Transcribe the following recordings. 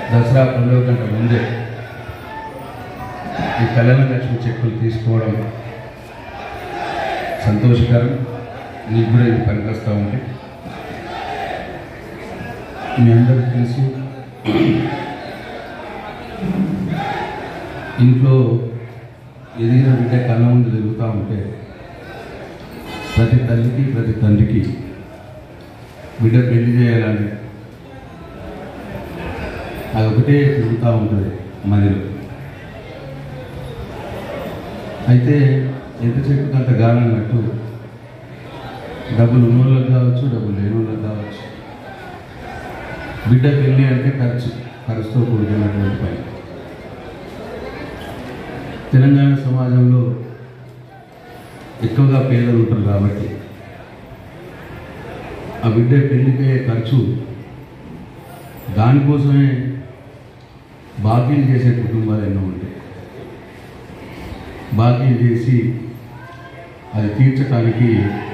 దసరా 12 గంటల ముందే ఈ కళ్యాణ లక్ష్మి చెక్కులు తీసుకోవడం సంతోషకరం. నీకు కూడా ఇది పనికొస్తూ ఉంది. మీ అందరికీ తెలుసు, ఇంట్లో ఎదిగిన బిడ్డ కళ్ళ ముందు తిరుగుతూ ఉంటే ప్రతి తల్లికి ప్రతి తండ్రికి బిడ్డ పెళ్లి చేయాలని అదొకటే తిరుగుతూ ఉంటుంది మదిలో. అయితే ఎంత చెట్టుకు అంత గానం అన్నట్టు డబ్బులు ఉన్నోళ్ళకి కావచ్చు, డబ్బులు లేని వాళ్ళకి కావచ్చు, బిడ్డ పెళ్ళి అంటే ఖర్చుతో కూడుకున్నటువంటి పని. తెలంగాణ సమాజంలో ఎక్కువగా పేదలు ఉంటారు కాబట్టి ఆ బిడ్డ పెళ్ళికే ఖర్చు, దానికోసమే బాకీలు చేసే కుటుంబాలు ఎన్నో ఉంటాయి. బాకీలు చేసి అది తీర్చడానికి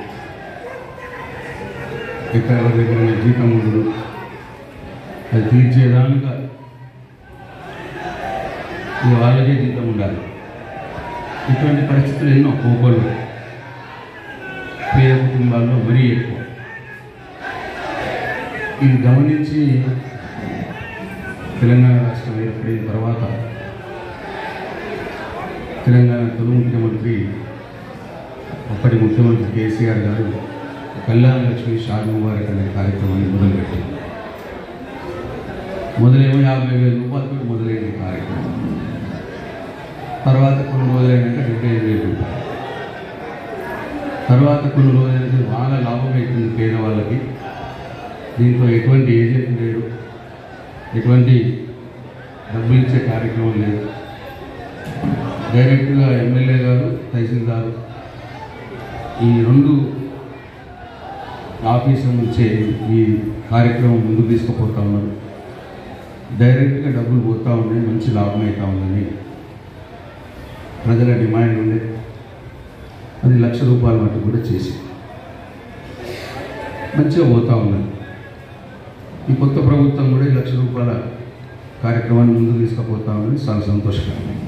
ఎక్కడ దగ్గర జీతం ఉండదు, అది తీర్చేదానిగా వాళ్ళకే జీతం ఉండాలి. ఇటువంటి పరిస్థితులు ఎన్నో కోపలు పేద కుటుంబాల్లో మరీ ఎక్కువ. ఇది గమనించి తెలంగాణ రాష్ట్రం ఏర్పడిన తర్వాత తెలంగాణ తొలి ముఖ్యమంత్రి అప్పటి ముఖ్యమంత్రి కేసీఆర్ గారు కళ్యాణ లక్ష్మి షాదీ ముబారక్ అనే కార్యక్రమాన్ని మొదలుపెట్టారు. మొదలేమో 50,000 రూపాయలతో మొదలైన కార్యక్రమం. తర్వాత కొన్ని రోజులైనాక 75,000 రూపాయలు. తర్వాత కొన్ని రోజులైతే బాగా లాభం అవుతుంది పేదవాళ్ళకి. దీంట్లో ఎటువంటి ఏజెంట్ లేడు, ఎటువంటి డబ్బులు ఇచ్చే కార్యక్రమం లేదు. డైరెక్ట్గా ఎమ్మెల్యే గారు, తహసీల్దారు ఈ 2 ఆఫీసుల నుంచే ఈ కార్యక్రమం ముందుకు తీసుకుపోతా ఉన్నారు. డైరెక్ట్గా డబ్బులు పోతూ ఉన్నాయి, మంచి లాభం అవుతూ ఉందని ప్రజల డిమాండ్ ఉండే. అది ₹1,00,000 మట్టు కూడా చేసి మంచిగా పోతూ ఉన్నది. ఈ కొత్త ప్రభుత్వం కూడా ₹1,00,000 కార్యక్రమాన్ని ముందుకు తీసుకుపోతా ఉన్నది. చాలా సంతోషకరం.